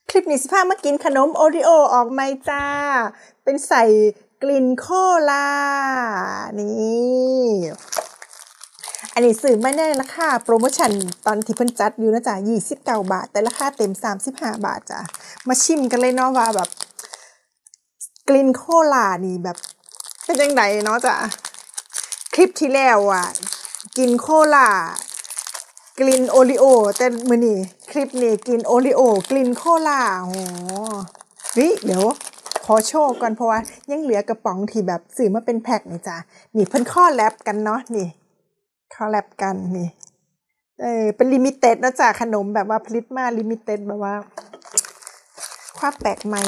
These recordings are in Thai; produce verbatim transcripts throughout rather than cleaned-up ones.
คลิปนี้สิพามากินขนมโอริโอออกไหมจ้าเป็นใส่กลิ่นโคลานี่อันนี้ซื้อมาในราคาโปรโมชั่นตอนที่เพิ่นจัดอยู่นะจ๊ะยี่สิบเก้าบาทแต่ราคาเต็มสามสิบห้าบาทจ้ะมาชิมกันเลยเนาะว่าแบบกลิ่นโคลานี่แบบเป็นจังไดเนาะจ้ะคลิปที่แล้วอ่ะกินโคลากลิ่นโอริโอแต่มื้อนี้คลิปนี้กินโอริโอกลิ่นโคลาโอ้เฮ้ยเดี๋ยวขอโชว์ก่อนเพราะว่ายังเหลือกระป๋องที่แบบซื้อมาเป็นแพ็คนี่จ้ะนี่เพิ่นคอลแลบกันเนาะนี่คอลแลบกันนี่เออเป็นลิมิเต็ดนะจ้ะขนมแบบว่าผลิตมาลิมิเต็ดแบบว่าความแปลกใหม่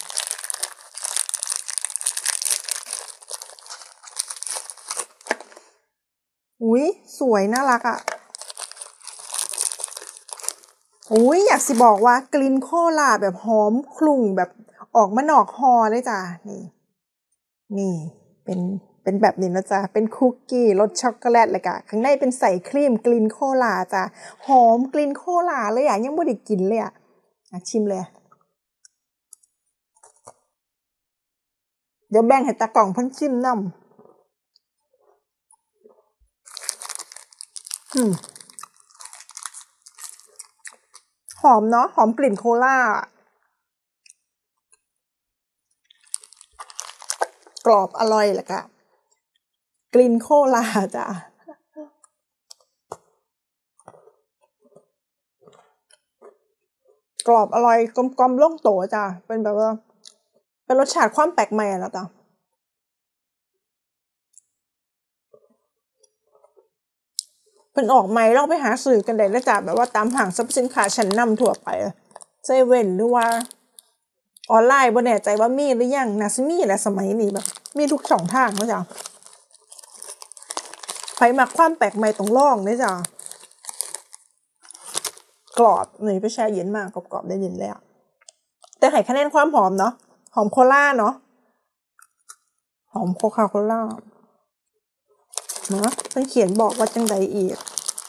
อุ้ยสวยน่ารักอ่ะอุ้ยอยากสิบอกว่ากลิ่นโคลาแบบหอมคลุ้งแบบออกมานอกฮอเลยจ้ะนี่นี่เป็นเป็นแบบนี้นะจ๊ะเป็นคุกกี้รสช็อกโกแลตเลยกะข้างในเป็นใส่ครีมกลิ่นโคลาจ้ะหอมกลิ่นโคลาเลยอ่ะยังไม่ได้กินเลยอ่ะชิมเลยเดี๋ยวแบ่งให้ตากล่องเพิ่นชิมน้ำอืมหอมเนาะหอมกลิ่นโคลากรอบอร่อยแหละค่ะกลิ่นโคลาจ้ะกรอบอร่อยกลมๆล่องโตจ้ะเป็นแบบว่าเป็นรสชาติความแปลกใหม่นะจ๊ะเป็นออกใหม่เราไปหาซื้อกันได้แล้วจ้ะแบบว่าตามห้างสรรพสินค้าชั้นนำทั่วไปเซเว่นหรือว่าออนไลน์บ่แน่ใจว่ามีหรือยังน่าสิมีแหละสมัยนี้แบบมีทุกช่องทางนะจ๊ะไผมักความแปลกใหม่ต้องลองเด้จ้ะกรอบนี่ไปแช่เย็นมากกรอบๆได้ยินเลยอ่ะแต่ให้คะแนนความหอมเนาะหอมโคลาเนาะหอมโคคาโคล่าเนาะเพิ่นเขียนบอกว่าจังใดอีก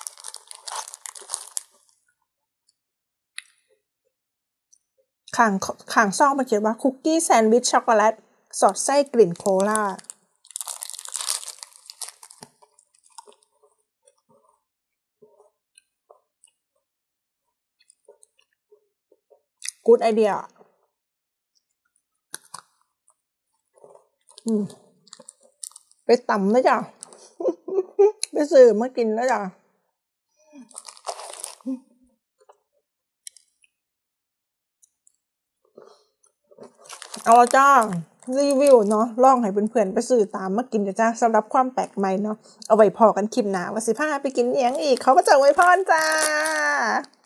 ข้างข้างซองมันเขียนว่าคุกกี้แซนด์วิชช็อกโกแลตสอดไส้กลิ่นโคลากู๊ดไอเดียอืมไปตำนะจ้ะไปซื้อมากินนะจ้ะเอาละจ้ารีวิวเนาะลองให้เพื่อนๆไปซื้อตามมากินจ้าสำหรับความแปลกใหม่เนาะเอาไว้พอกันคลิปหน้าว่าสิพาไปกินอีหยังอีกเขาก็จะอวยพรจ้า